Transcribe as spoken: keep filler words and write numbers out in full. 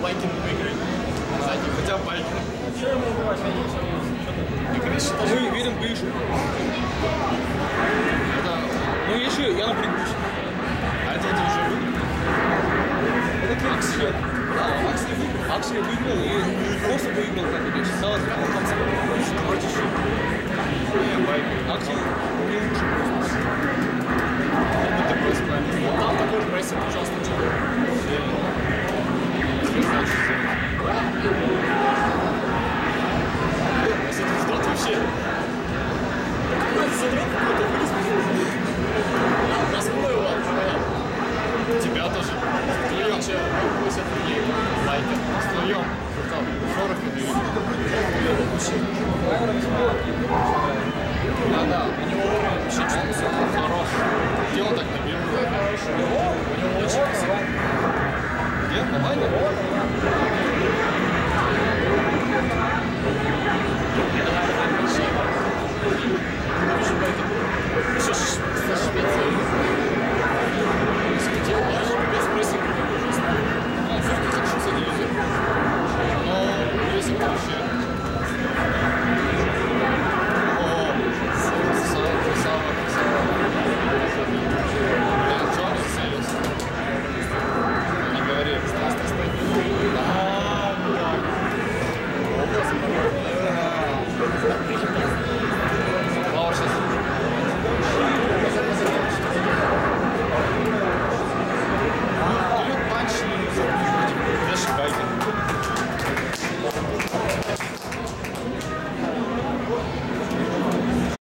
байки выиграть. Кстати, хотя бы байки. Мы верим в Гришу. Это... Ну еще я на предыдущем. А это это уже выиграл? Это Аксель. Да, Аксель выиграл. Аксель выиграл и просто выиграл, как бы, осталось в конце. Вроде еще. Не, байки. Аксель не лучше просто. Как бы ты пресс правильно. Там такой прессинг ужасно тяжелый. Если это задрот вообще. Какой-то задрот какой-то вылез. Раскрой его, тебя тоже. Втроем. восемьдесят людей. Байкер. Втроем. Там сорок людей. Да-да. У него уровень вообще что-то хороший. Где он так набил?